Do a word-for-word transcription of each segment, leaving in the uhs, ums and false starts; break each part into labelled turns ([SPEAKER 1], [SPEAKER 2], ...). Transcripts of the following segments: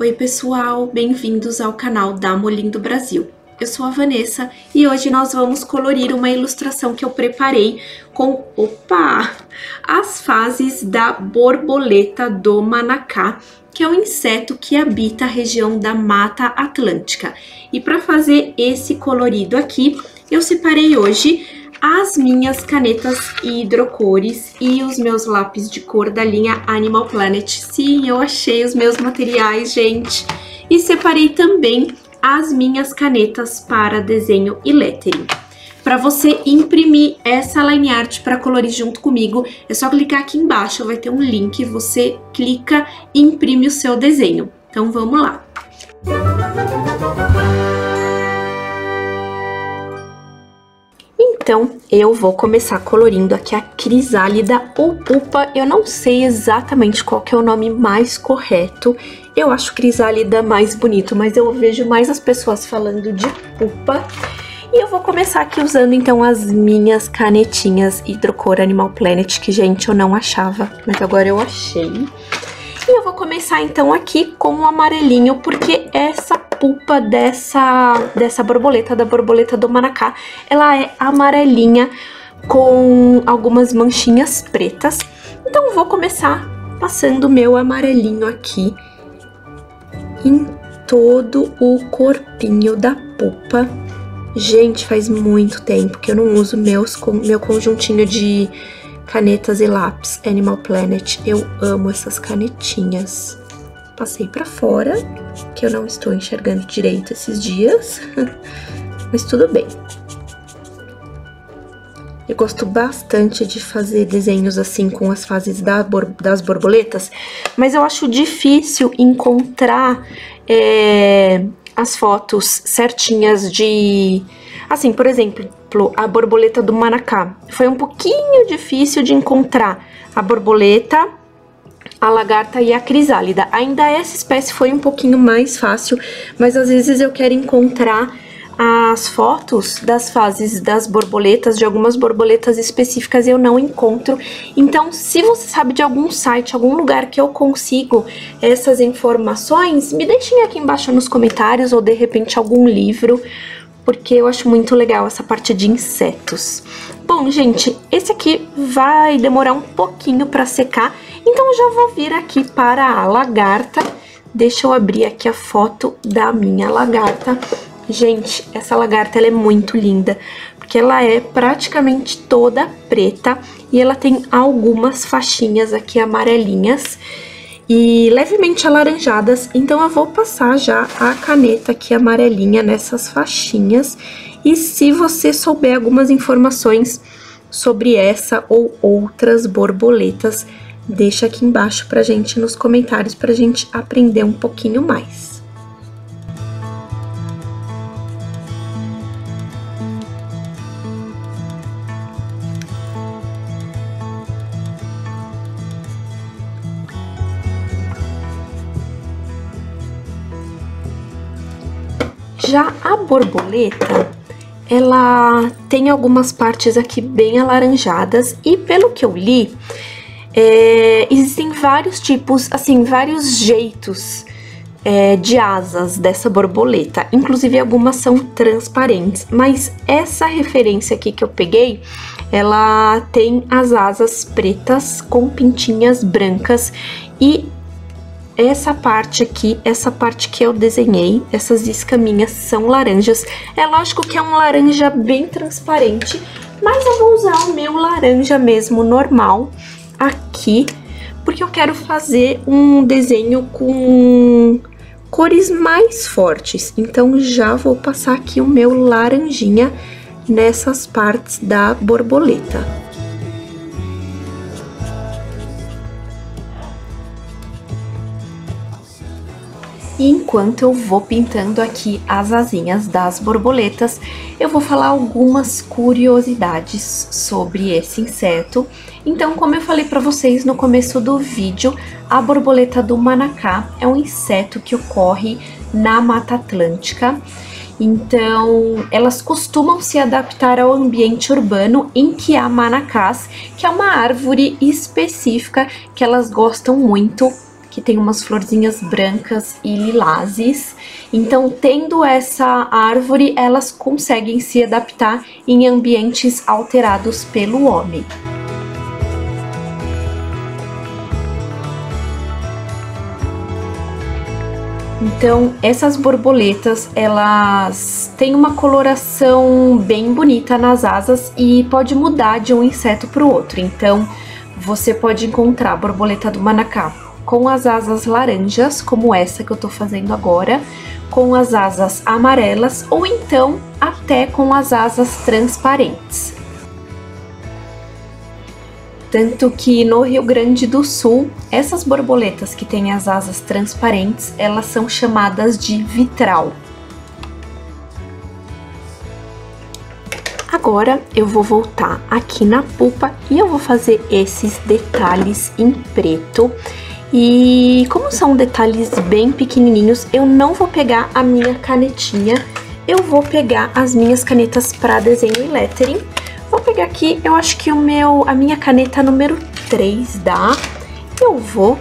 [SPEAKER 1] Oi pessoal, bem-vindos ao canal da Molindo Brasil. Eu sou a Vanessa e hoje nós vamos colorir uma ilustração que eu preparei com, opa, as fases da borboleta do Manacá, que é um inseto que habita a região da Mata Atlântica. E para fazer esse colorido aqui, eu separei hoje as minhas canetas hidrocores e os meus lápis de cor da linha Animal Planet. Sim, eu achei os meus materiais, gente. E separei também as minhas canetas para desenho e lettering. Para você imprimir essa line art para colorir junto comigo, é só clicar aqui embaixo, vai ter um link, você clica e imprime o seu desenho. Então vamos lá. Então, eu vou começar colorindo aqui a crisálida ou pupa. Eu não sei exatamente qual que é o nome mais correto. Eu acho crisálida mais bonito, mas eu vejo mais as pessoas falando de pupa. E eu vou começar aqui usando, então, as minhas canetinhas hidrocor Animal Planet, que, gente, eu não achava, mas agora eu achei. E eu vou começar, então, aqui com o amarelinho, porque essa pulpa dessa, dessa borboleta, da borboleta do Manacá, ela é amarelinha com algumas manchinhas pretas. Então, eu vou começar passando o meu amarelinho aqui em todo o corpinho da pulpa. Gente, faz muito tempo que eu não uso meus, meu conjuntinho de canetas e lápis Animal Planet. Eu amo essas canetinhas. Passei pra fora, que eu não estou enxergando direito esses dias, mas tudo bem. Eu gosto bastante de fazer desenhos assim com as fases da bor das borboletas, mas eu acho difícil encontrar é, as fotos certinhas de... Assim, por exemplo, a borboleta do Manacá. Foi um pouquinho difícil de encontrar a borboleta, a lagarta e a crisálida. Ainda essa espécie foi um pouquinho mais fácil, mas às vezes eu quero encontrar as fotos das fases das borboletas, de algumas borboletas específicas, eu não encontro. Então, se você sabe de algum site, algum lugar que eu consigo essas informações, me deixem aqui embaixo nos comentários ou de repente algum livro, porque eu acho muito legal essa parte de insetos. Bom, gente, esse aqui vai demorar um pouquinho para secar, então eu já vou vir aqui para a lagarta. Deixa eu abrir aqui a foto da minha lagarta. Gente, essa lagarta ela é muito linda, porque ela é praticamente toda preta e ela tem algumas faixinhas aqui amarelinhas e levemente alaranjadas, então eu vou passar já a caneta aqui amarelinha nessas faixinhas. E se você souber algumas informações sobre essa ou outras borboletas, deixa aqui embaixo pra gente nos comentários, pra gente aprender um pouquinho mais. Já a borboleta, ela tem algumas partes aqui bem alaranjadas e pelo que eu li, é, existem vários tipos, assim, vários jeitos é, de asas dessa borboleta. Inclusive algumas são transparentes, mas essa referência aqui que eu peguei, ela tem as asas pretas com pintinhas brancas e essa parte aqui, essa parte que eu desenhei, essas escaminhas são laranjas. É lógico que é um laranja bem transparente, mas eu vou usar o meu laranja mesmo, normal, aqui, porque eu quero fazer um desenho com cores mais fortes. Então, já vou passar aqui o meu laranjinha nessas partes da borboleta. E enquanto eu vou pintando aqui as asinhas das borboletas, eu vou falar algumas curiosidades sobre esse inseto. Então, como eu falei para vocês no começo do vídeo, a borboleta do Manacá é um inseto que ocorre na Mata Atlântica. Então, elas costumam se adaptar ao ambiente urbano em que há manacás, que é uma árvore específica que elas gostam muito que tem umas florzinhas brancas e lilazes. Então, tendo essa árvore, elas conseguem se adaptar em ambientes alterados pelo homem. Então, essas borboletas, elas têm uma coloração bem bonita nas asas e pode mudar de um inseto para o outro. Então, você pode encontrar a borboleta do manacá com as asas laranjas, como essa que eu tô fazendo agora, com as asas amarelas ou então até com as asas transparentes. Tanto que no Rio Grande do Sul, essas borboletas que têm as asas transparentes, elas são chamadas de vitral. Agora eu vou voltar aqui na pupa e eu vou fazer esses detalhes em preto. E como são detalhes bem pequenininhos, eu não vou pegar a minha canetinha, eu vou pegar as minhas canetas para desenho e lettering. Vou pegar aqui, eu acho que o meu, a minha caneta número três dá. Eu vou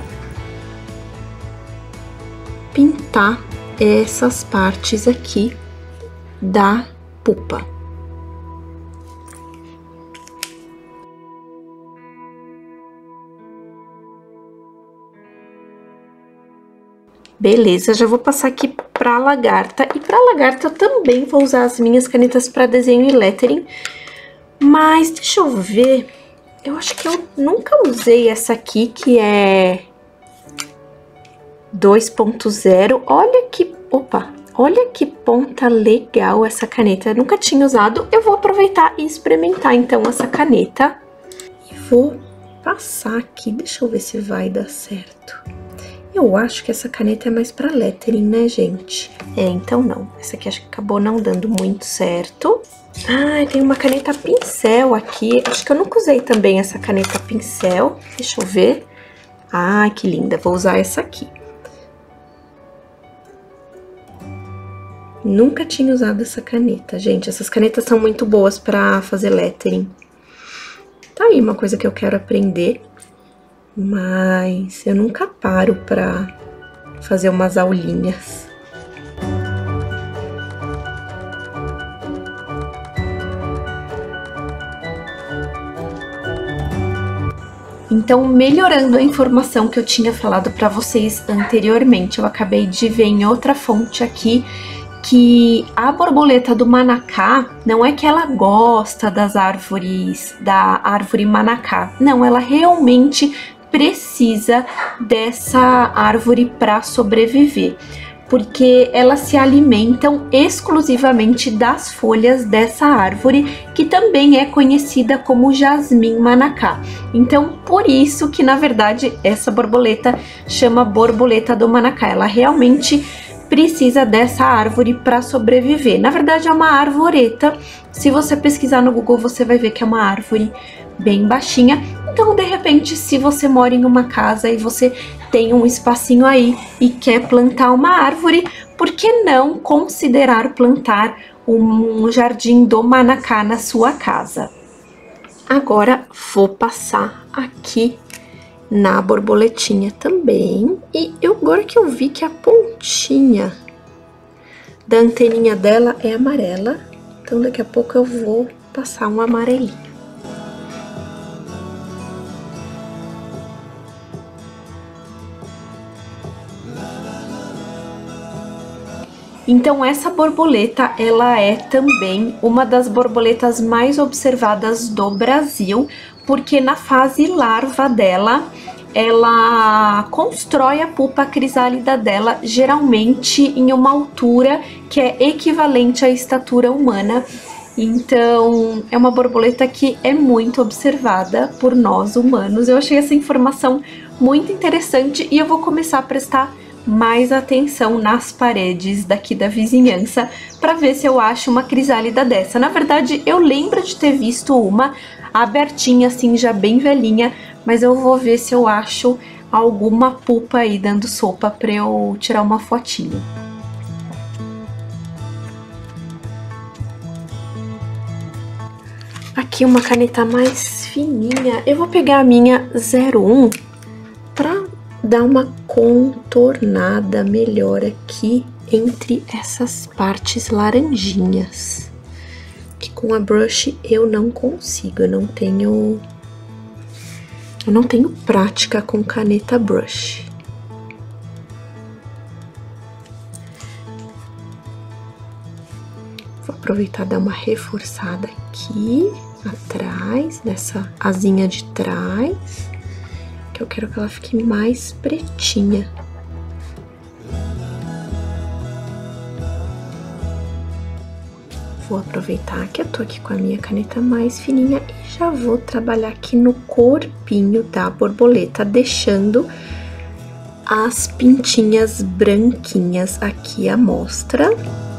[SPEAKER 1] pintar essas partes aqui da pupa. Beleza, já vou passar aqui pra lagarta. E pra lagarta eu também vou usar as minhas canetas para desenho e lettering. Mas deixa eu ver, eu acho que eu nunca usei essa aqui, que é dois ponto zero. Olha que, opa, olha que ponta legal essa caneta. Eu nunca tinha usado, eu vou aproveitar e experimentar então essa caneta. E vou passar aqui, deixa eu ver se vai dar certo. Eu acho que essa caneta é mais pra lettering, né, gente? É, então não. Essa aqui acho que acabou não dando muito certo. Ah, tem uma caneta pincel aqui. Acho que eu nunca usei também essa caneta pincel. Deixa eu ver. Ah, que linda. Vou usar essa aqui. Nunca tinha usado essa caneta, gente. Essas canetas são muito boas pra fazer lettering. Tá aí uma coisa que eu quero aprender. Mas eu nunca paro pra fazer umas aulinhas. Então, melhorando a informação que eu tinha falado pra vocês anteriormente, eu acabei de ver em outra fonte aqui que a borboleta do manacá, não é que ela gosta das árvores, da árvore manacá, não, ela realmente precisa dessa árvore para sobreviver, porque elas se alimentam exclusivamente das folhas dessa árvore, que também é conhecida como jasmim manacá. Então, por isso que, na verdade, essa borboleta chama borboleta do manacá. Ela realmente precisa dessa árvore para sobreviver. Na verdade, é uma arvoreta. Se você pesquisar no Google, você vai ver que é uma árvore bem baixinha. Então, de repente, se você mora em uma casa e você tem um espacinho aí e quer plantar uma árvore, por que não considerar plantar um jardim do manacá na sua casa? Agora, vou passar aqui na borboletinha também. E eu, agora que eu vi que a pontinha da anteninha dela é amarela, então daqui a pouco eu vou passar um amarelinho. Então, essa borboleta, ela é também uma das borboletas mais observadas do Brasil, porque na fase larva dela, ela constrói a pupa crisálida dela, geralmente em uma altura que é equivalente à estatura humana. Então, é uma borboleta que é muito observada por nós humanos. Eu achei essa informação muito interessante e eu vou começar a prestar mais atenção nas paredes daqui da vizinhança para ver se eu acho uma crisálida dessa. Na verdade, eu lembro de ter visto uma abertinha assim, já bem velhinha, mas eu vou ver se eu acho alguma pupa aí dando sopa para eu tirar uma fotinho. Aqui uma caneta mais fininha. Eu vou pegar a minha zero um para dar uma contornada melhor aqui entre essas partes laranjinhas. Que com a brush eu não consigo, eu não tenho... Eu não tenho prática com caneta brush. Vou aproveitar e dar uma reforçada aqui, atrás, nessa asinha de trás, que eu quero que ela fique mais pretinha. Vou aproveitar que eu tô aqui com a minha caneta mais fininha e já vou trabalhar aqui no corpinho da borboleta, deixando as pintinhas branquinhas aqui à mostra.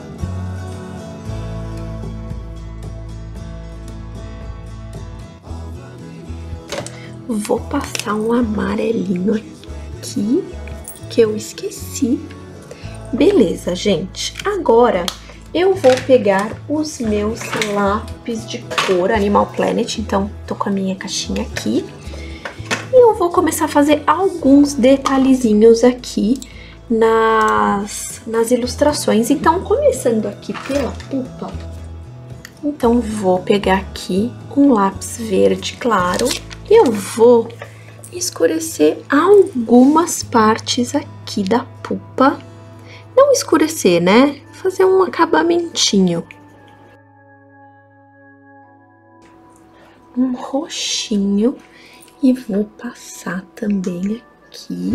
[SPEAKER 1] Vou passar um amarelinho aqui, que eu esqueci. Beleza, gente. Agora... eu vou pegar os meus lápis de cor Animal Planet, então tô com a minha caixinha aqui. E eu vou começar a fazer alguns detalhezinhos aqui nas, nas ilustrações. Então, começando aqui pela pupa, então vou pegar aqui um lápis verde claro e eu vou escurecer algumas partes aqui da pupa. Não escurecer, né? Fazer um acabamentinho. Um roxinho. E vou passar também aqui.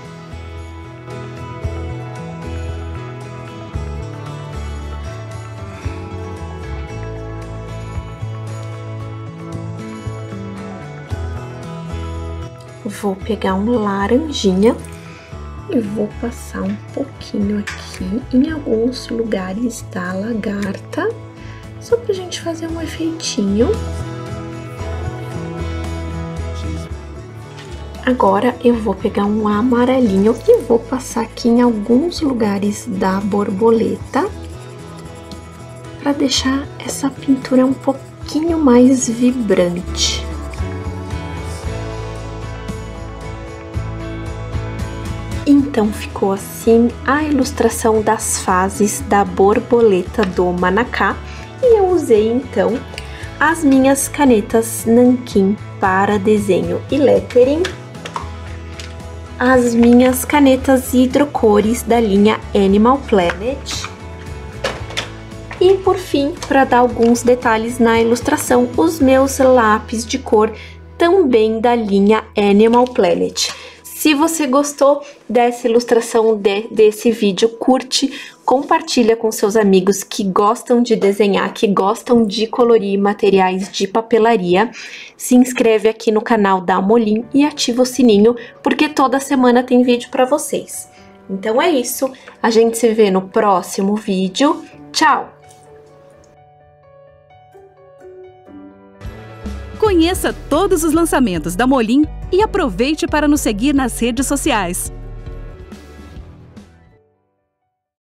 [SPEAKER 1] Vou pegar um laranjinha. E vou passar um pouquinho aqui em alguns lugares da lagarta, só pra gente fazer um efeitinho. Agora eu vou pegar um amarelinho e vou passar aqui em alguns lugares da borboleta, pra deixar essa pintura um pouquinho mais vibrante. Então, ficou assim a ilustração das fases da borboleta do Manacá. E eu usei, então, as minhas canetas Nanquim para desenho e lettering, as minhas canetas hidrocores da linha Animal Planet. E, por fim, para dar alguns detalhes na ilustração, os meus lápis de cor também da linha Animal Planet. Se você gostou dessa ilustração, de, desse vídeo, curte, compartilha com seus amigos que gostam de desenhar, que gostam de colorir materiais de papelaria. Se inscreve aqui no canal da Amolim e ativa o sininho, porque toda semana tem vídeo para vocês. Então é isso, a gente se vê no próximo vídeo. Tchau!
[SPEAKER 2] Conheça todos os lançamentos da Amolim e aproveite para nos seguir nas redes sociais.